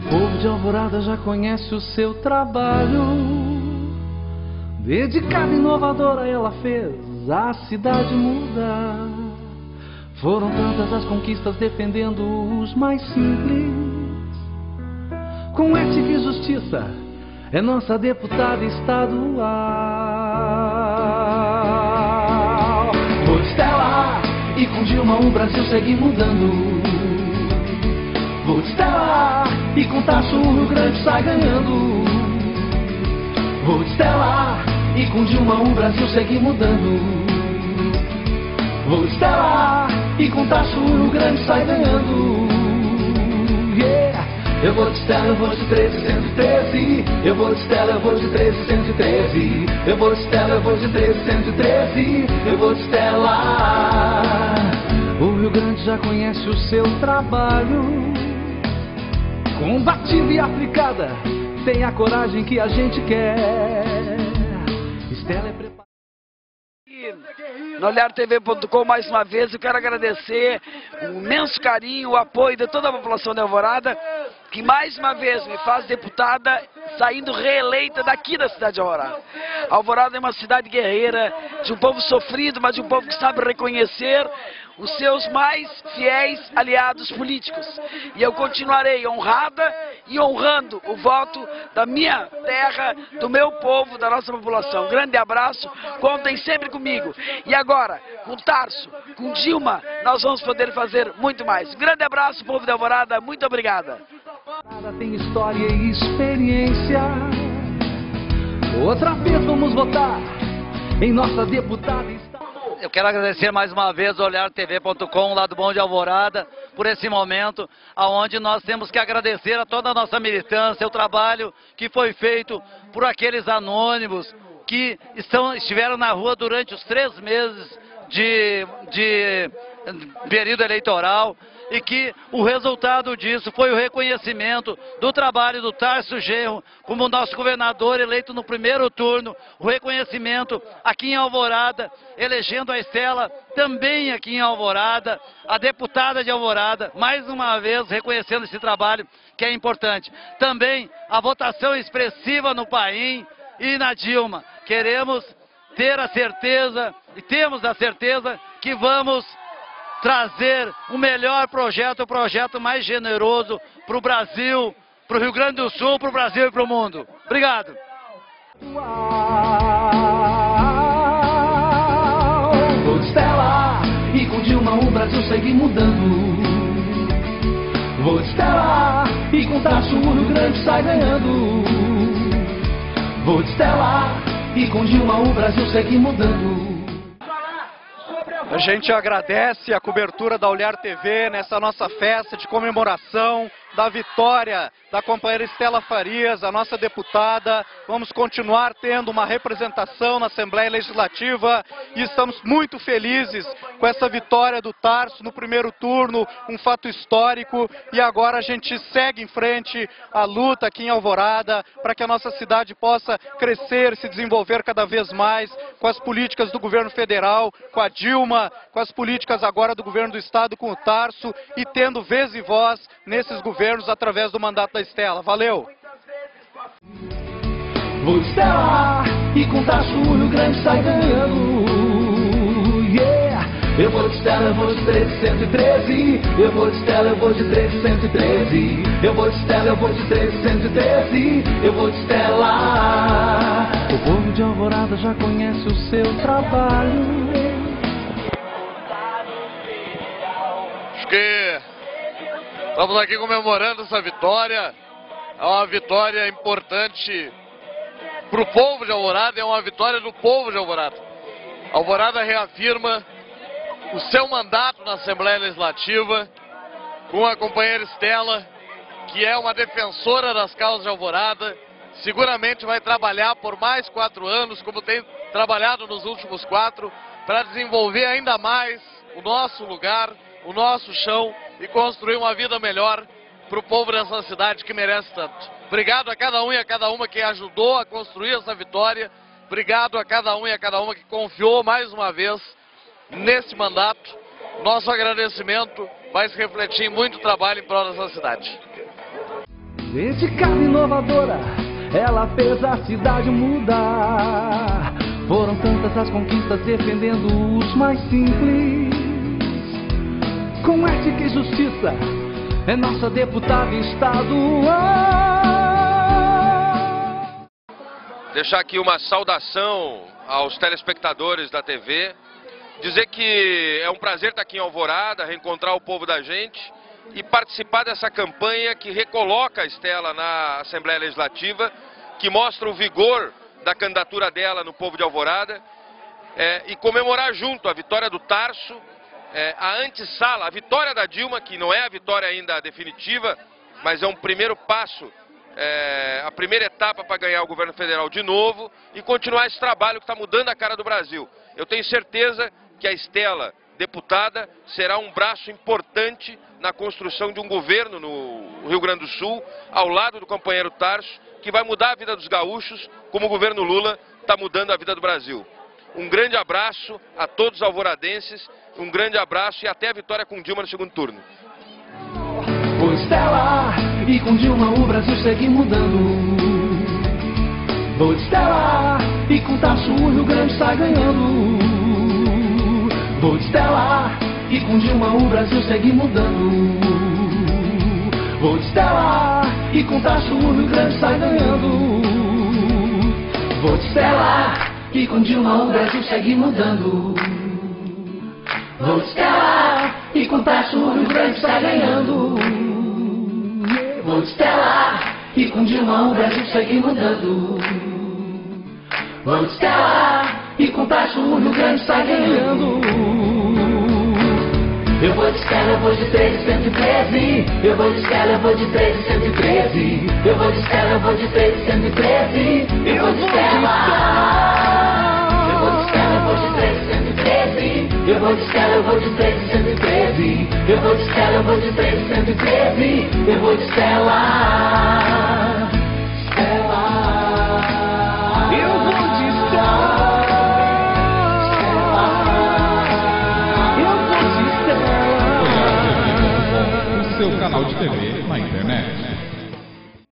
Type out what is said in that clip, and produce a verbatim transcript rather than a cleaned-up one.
povo de Alvorada já conhece o seu trabalho. Dedicada, inovadora, ela fez a cidade mudar. Foram tantas as conquistas defendendo os mais simples. Com ética e justiça, é nossa deputada estadual. Vou de Estela e com Dilma o Brasil segue mudando. Vou de Estela e com Tarso o Rio Grande sai ganhando. Vou de Estela e com Dilma o Brasil segue mudando. Vou de Estela e com Tarso o Rio Grande sai ganhando. Yeah. Eu vou de Estela, eu vou de treze, cento e treze. Eu vou de Estela, eu vou de treze, cento e treze. Eu vou de Estela, eu vou de treze, cento e treze. Eu vou de Estela. O Rio Grande já conhece o seu trabalho. Combativa e aplicada, tem a coragem que a gente quer. Estela é preparada. No Olhar T V ponto com, mais uma vez, eu quero agradecer o imenso carinho, o apoio de toda a população de Alvorada, que mais uma vez me faz deputada saindo reeleita daqui da cidade de Alvorada. Alvorada é uma cidade guerreira, de um povo sofrido, mas de um povo que sabe reconhecer os seus mais fiéis aliados políticos. E eu continuarei honrada e honrando o voto da minha terra, do meu povo, da nossa população. Um grande abraço, contem sempre comigo. E agora, com Tarso, com Dilma, nós vamos poder fazer muito mais. Um grande abraço, povo de Alvorada, muito obrigada. Tem história e experiência. Outra vez vamos votar em nossa deputada. Eu quero agradecer mais uma vez o Olhar T V ponto com, lá do Bom de Alvorada, por esse momento, onde nós temos que agradecer a toda a nossa militância, o trabalho que foi feito por aqueles anônimos que estão, estiveram na rua durante os três meses de, de período eleitoral, e que o resultado disso foi o reconhecimento do trabalho do Tarso Genro como nosso governador eleito no primeiro turno, o reconhecimento aqui em Alvorada, elegendo a Estela também aqui em Alvorada, a deputada de Alvorada, mais uma vez reconhecendo esse trabalho que é importante. Também a votação expressiva no Paim e na Dilma. Queremos ter a certeza, e temos a certeza, que vamos trazer o melhor projeto, o projeto mais generoso para o Brasil, para o Rio Grande do Sul, para o Brasil e para o mundo. Obrigado. Vou de Estela e com Dilma o Brasil segue mudando. Vou de Estela e com Tarso o Rio Grande sai ganhando. Vou de Estela e com Dilma o Brasil segue mudando. A gente agradece a cobertura da Olhar T V nessa nossa festa de comemoração da vitória da companheira Estela Farias, a nossa deputada. Vamos continuar tendo uma representação na Assembleia Legislativa e estamos muito felizes com essa vitória do Tarso no primeiro turno, um fato histórico. E agora a gente segue em frente a luta aqui em Alvorada para que a nossa cidade possa crescer, se desenvolver cada vez mais com as políticas do governo federal, com a Dilma, com as políticas agora do governo do estado, com o Tarso, e tendo vez e voz nesses governos através do mandato da Estela. Valeu! Vou de Estela e com Tarso o Rio Grande sai ganhando. Yeah! Eu vou de Estela, eu vou de treze, cento e treze. Eu vou de Estela, eu vou de treze, cento e treze. Eu vou de Estela, eu vou de treze, cento e treze. Eu vou de Estela. O povo de Alvorada já conhece o seu trabalho. Acho que estamos aqui comemorando essa vitória. É uma vitória importante para o povo de Alvorada, é uma vitória do povo de Alvorada. Alvorada reafirma o seu mandato na Assembleia Legislativa com a companheira Estela, que é uma defensora das causas de Alvorada. Seguramente vai trabalhar por mais quatro anos, como tem trabalhado nos últimos quatro, para desenvolver ainda mais o nosso lugar, o nosso chão, e construir uma vida melhor para o povo dessa cidade que merece tanto. Obrigado a cada um e a cada uma que ajudou a construir essa vitória. Obrigado a cada um e a cada uma que confiou mais uma vez nesse mandato. Nosso agradecimento vai se refletir em muito trabalho em prol dessa cidade. Gente carne inovadora, ela fez a cidade mudar. Foram tantas as conquistas defendendo os mais simples. Com ética e justiça, é nossa deputada estadual. Deixar aqui uma saudação aos telespectadores da T V. Dizer que é um prazer estar aqui em Alvorada, reencontrar o povo da gente e participar dessa campanha que recoloca a Estela na Assembleia Legislativa, que mostra o vigor da candidatura dela no povo de Alvorada, é, e comemorar junto a vitória do Tarso, é, a antessala, a vitória da Dilma, que não é a vitória ainda definitiva, mas é um primeiro passo, é, a primeira etapa para ganhar o governo federal de novo e continuar esse trabalho que está mudando a cara do Brasil. Eu tenho certeza que a Estela, deputada, será um braço importante na construção de um governo no Rio Grande do Sul, ao lado do companheiro Tarso, que vai mudar a vida dos gaúchos, como o governo Lula está mudando a vida do Brasil. Um grande abraço a todos os alvoradenses, um grande abraço e até a vitória com Dilma no segundo turno. Ô Estela, e com Dilma o Brasil segue mudando. Ô Estela, e com Tarso o Rio Grande está ganhando. Ô Estela, e com Dilma o Brasil segue mudando. Ô Estela, e com Tarso o Rio Grande está ganhando. Ô Estela, e com Dilma o Brasil segue mudando. Ô Estela, e com Tarso o Rio Grande está ganhando. Ô Estela, e com Dilma o Brasil segue mudando. Ô Estela, e com Tarso o Rio Grande está ganhando. Eu vou de Estela, eu vou de treze, cento e treze. Eu vou de Estela, eu vou de treze, cento e treze. Eu vou de Estela, eu vou de treze, cento e treze. Eu vou de Estela. Eu vou de Estela, eu vou de treze, cento e treze. Eu vou de Estela, eu vou de treze, cento e treze. Eu vou de Estela, eu vou de treze, cento e treze. Eu vou de Estela. Estela. Eu vou de Estela. O seu canal de T V na internet.